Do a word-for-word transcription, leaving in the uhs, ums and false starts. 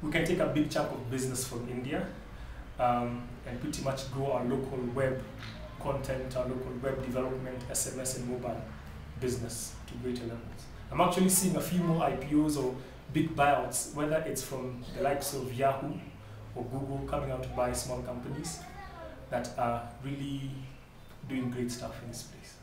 we can take a big chunk of business from India um, and pretty much grow our local web content, our local web development, S M S and mobile business to greater levels. I'm actually seeing a few more I P Os or big buyouts, whether it's from the likes of Yahoo or Google coming out to buy small companies that are really doing great stuff in this place.